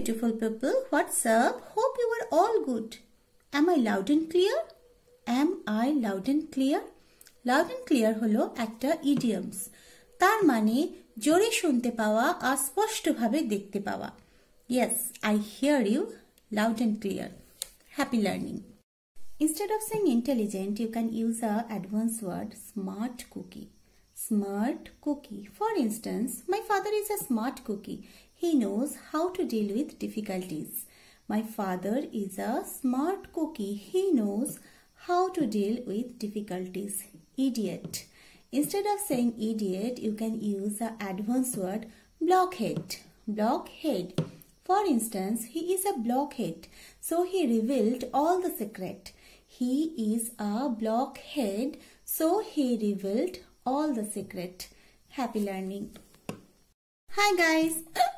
beautiful people, what's up? Hope you are all good. Am I loud and clear? Am I loud and clear? Loud and clear হলো একটা idioms. তার মানে জোরে শুনতে পাওয়া আর স্পষ্টভাবে দেখতে পাওয়া. Yes, I hear you loud and clear. Happy learning. Instead of saying intelligent, you can use a advanced word smart cookie. Smart cookie. For instance, my father is a smart cookie. He knows how to deal with difficulties. My father is a smart cookie. He knows how to deal with difficulties. Idiot. Instead of saying idiot, you can use the advanced word blockhead. Blockhead. For instance, he is a blockhead. So he revealed all the secret. He is a blockhead. So he revealed all the secret. Happy learning. Hi guys.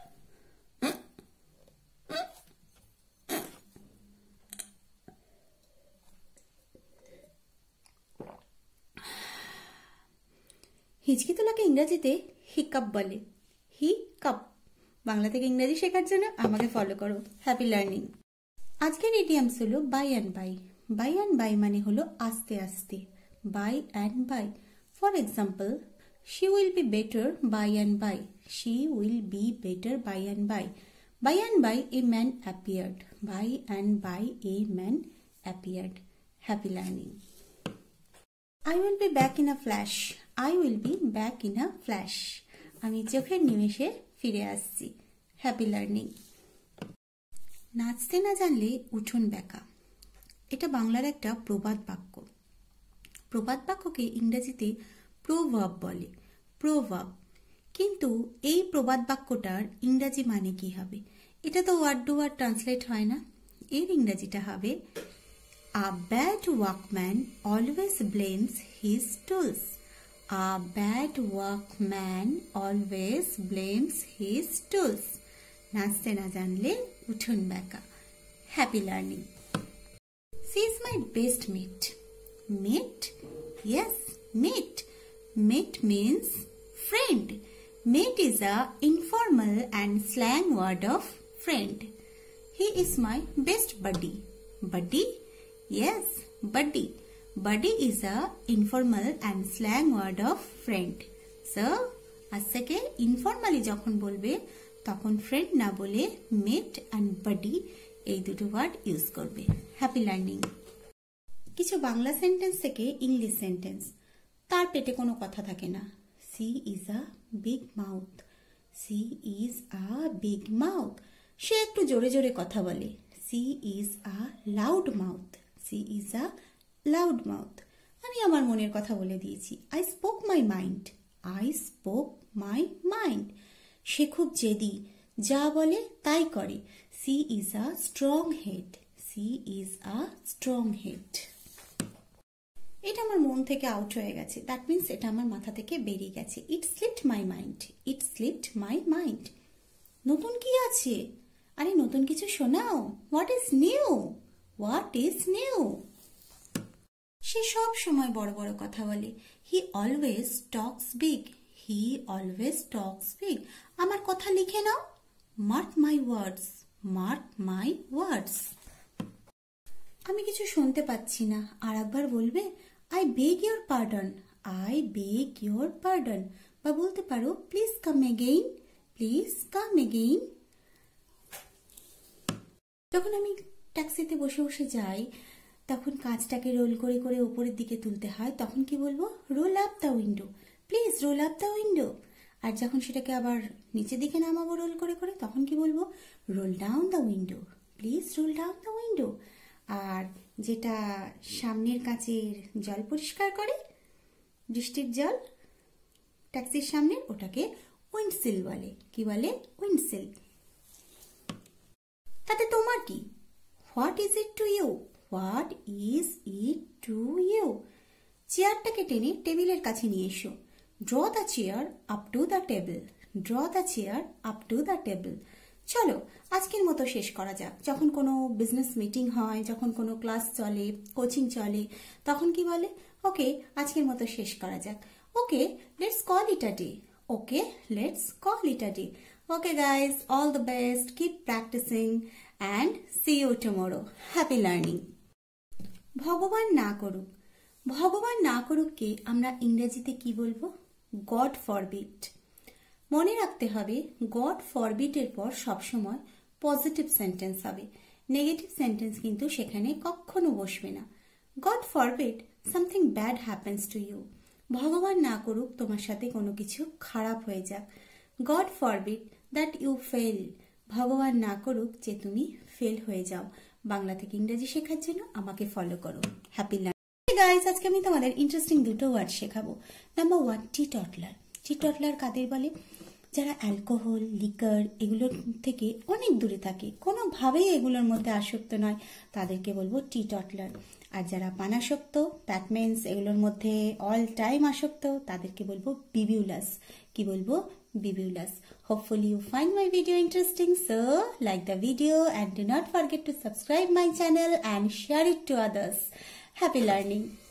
Hichki তোলাকে ইংরেজিতে hiccup বলে। Hiccup. Bangla থেকে ইংরেজি শেখার জন্য আমাকে follow করো। Happy learning. আজকের idioms হলো by and by. By and by মানে হলো আস্তে আস্তে। By and by. For example, she will be better by and by. She will be better by and by. By and by a man appeared. By and by a man appeared. Happy learning. I will be back in a flash. I will be back in a flash. আমি চোখের নিমেষে ফিরে আসছি। Happy learning. নাচতে না জানলে উঠোন বেঁকা। এটা বাংলার একটা প্রবাদ বাক্য। প্রবাদ বাক্যকে ইংরেজিতে প্রভাব বলে। প্রভাব। কিন্তু এই প্রবাদ বাক্যটার ইংরেজি মানে কি হবে? এটা তো ওয়ার্ড টু ওয়ার্ড ট্রান্সলেট হয় না। এর ইংরেজিটা হবে A bad workman always blames his tools. A bad workman always blames his tools. নাচতে না জানলে উঠোন বেঁকা। Happy learning. She is my best mate. Mate? Yes, mate. Mate means friend. Mate is a informal and slang word of friend. He is my best buddy. Buddy? Yes, buddy. Buddy is a informal and slang word of friend. So, আজ থেকে informally যখন বলবে তখন friend না বলে mate and buddy এই দুটো word use করবে। Happy learning. কিছু বাংলা সেন্টেন্স থেকে ইংলিশ সেন্টেন্স। তার পেটে কোনো কথা থাকে না। She is a big mouth. She is a big mouth. সে একটু জোরে জোরে কথা বলে। She is a loud mouth. She is a loud mouth. আমি আমার মনের কথা বলে দিয়েছি। I spoke my mind. I spoke my mind. সে খুব জেদি। যা বলে তাই করে। She is a strong head. She is a strong head. এটা আমার মন থেকে আউট হয়ে গেছে। দ্যাট মিন্স এটা আমার মাথা থেকে বেরিয়ে গেছে। It slipped my mind. It slipped my mind. নতুন কি আছে? আরে নতুন কিছু শোনাও। What is new? What is new? সে সব সময় বড় বড় কথা বলে। He always talks big. He always talks big. আমার কথা লিখে নাও। Mark my words. Mark my words. আমি কিছু শুনতে পাচ্ছি না। আর একবার বলবে I beg your pardon. I beg your pardon. বা বলতে পারো Please come again. Please come again. যখন আমি ট্যাক্সিতে বসে বসে যাই তখন কাঁচটাকে রোল করে করে উপরের দিকে তুলতে হয়। তখন কি বলবো? Roll up the window. Please roll up the window. আর যখন সেটাকে আবার নিচের দিকে নামাবো রোল করে করে তখন কি বলবো? Roll down the window. Please roll down the window. আর যেটা সামনের কাঁচের জল পরিষ্কার করে, বৃষ্টির জল ট্যাক্সির সামনে, ওটাকে উইন্ডসিল বলে। কি বলে? উইন্ডসিল। তাতে তোমার কি? What is it to you? What is it to you? চেয়ারটাকে টেনে টেবিলের কাছে নিয়ে এসো। Draw the chair up to the table. Draw the chair up to the table. চলো আজকের মতো শেষ করা যাক। যখন কোনো বিজনেস মিটিং হয়, যখন কোনো ক্লাস চলে, কোচিং চলে, তখন কি বলে? ওকে আজকের মতো শেষ করা যাক। Okay let's call it a day. Okay let's call it a day. Okay guys, all the best, keep practicing and see you tomorrow. Happy learning. ভগবান না করুক, ভগবান না করুককে আমরা ইংরেজিতে কি বলবো? God forbid. মনে রাখতে হবে গড ফরবিড এর পর সবসময় পজিটিভ সেন্টেন্স হবে, নেগেটিভ সেন্টেন্স কিন্তু সেখানে কখনো বসবে না। God forbid something bad happens to you. ভগবান না করুক তোমার সাথে কোনো কিছু খারাপ হয়ে যাক। God forbid that you fail. ভগবান না করুক যে তুমি ফেল হয়ে যাও। বাংলা থেকে ইংরেজি শেখার জন্য আমাকে ফলো করো। হ্যাপি লার্নিং গাইস, আজকে আমি তোমাদের ইন্টারেস্টিং দুটো ওয়ার্ড শেখাবো। নাম্বার 1, টি টটলার। টি টটলার কাদের বলে? যারা অ্যালকোহল, লিকার এগুলোর থেকে অনেক দূরে থাকে, কোনোভাবেই এগুলোর মধ্যে আসক্ত নয়, তাদেরকে বলবো টি টটলার। আর যারা পানাসক্ত, দ্যাট মিন্স এগুলোর মধ্যে অল টাইম আসক্ত, তাদেরকে বলবো বিবিউলাস। কি বলবো? বিবিউলাস। Hopefully you find my video interesting, so like the video and do not forget to subscribe my channel and share it to others. Happy learning.